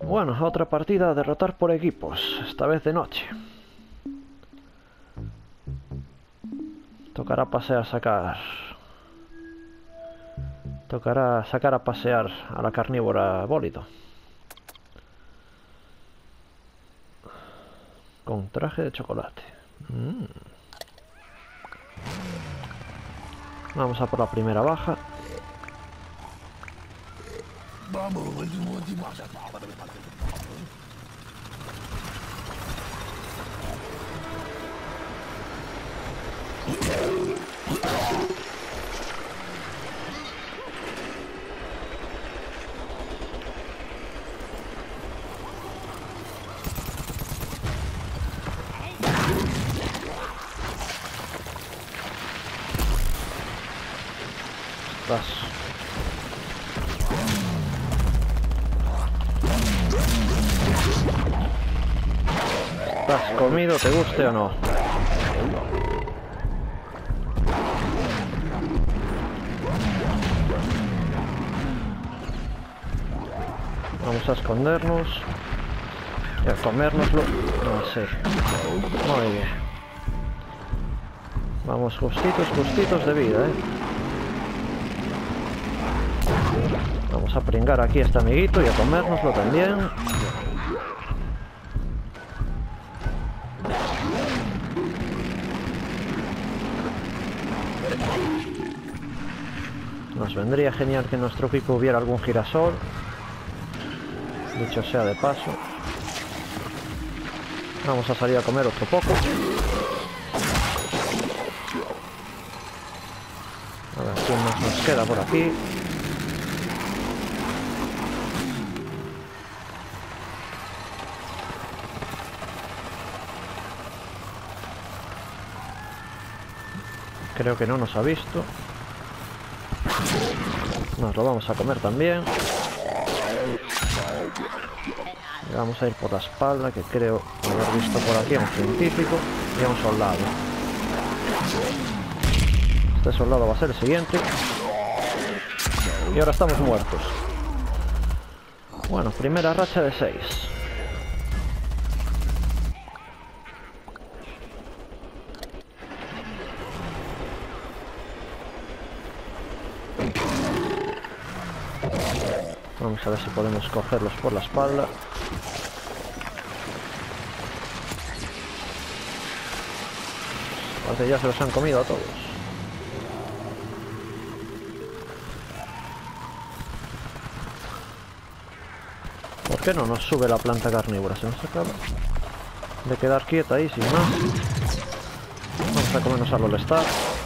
Bueno, otra partida a derrotar por equipos, esta vez de noche. Tocará sacar a pasear a la carnívora bólido. Con traje de chocolate. Vamos a por la primera baja. ¿Estás comido, te guste o no? Vamos a escondernos y a comérnoslo. No sé. Muy bien. Vamos justitos de vida, Vamos a pringar aquí a este amiguito y a comérnoslo también. Nos vendría genial que en nuestro equipo hubiera algún girasol. Dicho sea de paso. Vamos a salir a comer otro poco. A ver quién más nos queda por aquí. Creo que no nos ha visto. Nos lo vamos a comer también. Y vamos a ir por la espalda, que creo haber visto por aquí a un científico y a un soldado. Este soldado va a ser el siguiente. Y ahora estamos muertos. Bueno, primera racha de 6. Vamos a ver si podemos cogerlos por la espalda. Parece que ya se los han comido a todos. ¿Por qué no nos sube la planta carnívora? Se nos acaba de quedar quieta ahí sin más. Vamos a comernos al All-Star.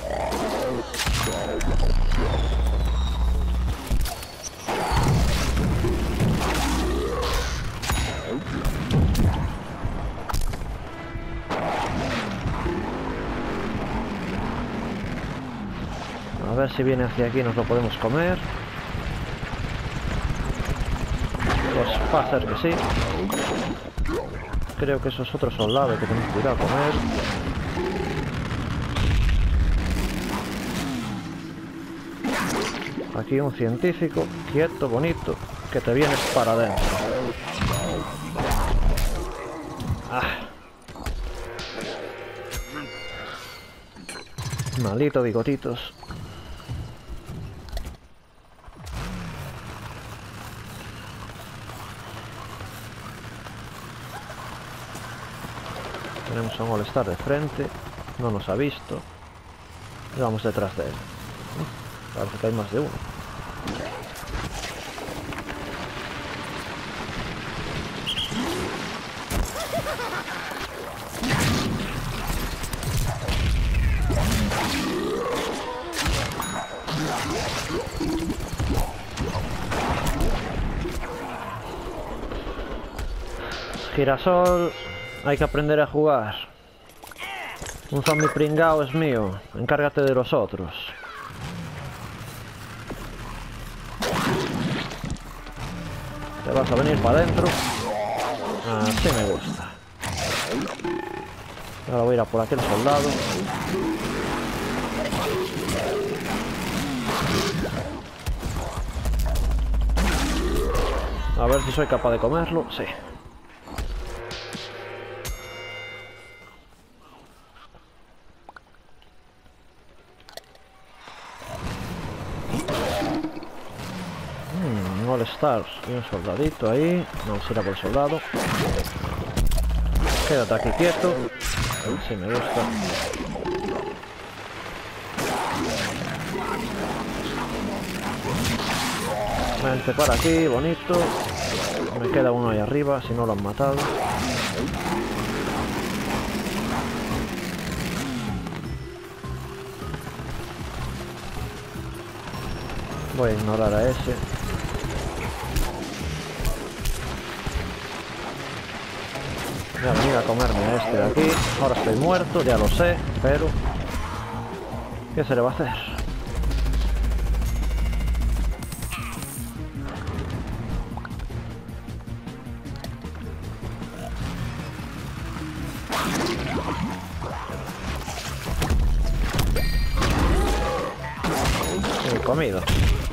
A ver si viene hacia aquí y nos lo podemos comer. Pues va a ser que sí. Creo que eso es otro soldado que tenemos que ir a comer. Aquí un científico, quieto, bonito, que te vienes para adentro. Maldito bigotitos. Tenemos a un All-Star de frente. No nos ha visto. Y vamos detrás de él. Parece que hay más de uno. Girasol, hay que aprender a jugar. Un zombie pringao es mío, encárgate de los otros. Te vas a venir para adentro. Así me gusta. Ahora voy a ir a por aquel soldado. A ver si soy capaz de comerlo. Sí. All Stars y un soldadito ahí. Vamos a ir a por el soldado. Quédate aquí quieto. Sí, me gusta. Vente para aquí, bonito. Me queda uno ahí arriba, si no lo han matado. Voy a ignorar a ese. Voy a venir a comerme a este de aquí. Ahora estoy muerto, ya lo sé, pero... ¿qué se le va a hacer? Comido.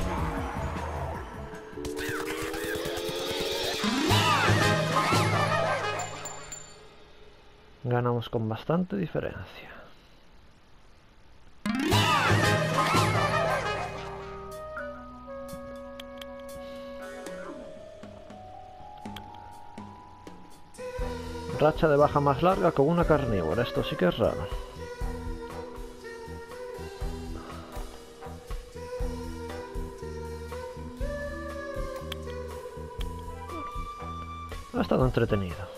Ganamos con bastante diferencia. Racha de baja más larga con una carnívora. Esto sí que es raro. Ha estado entretenido.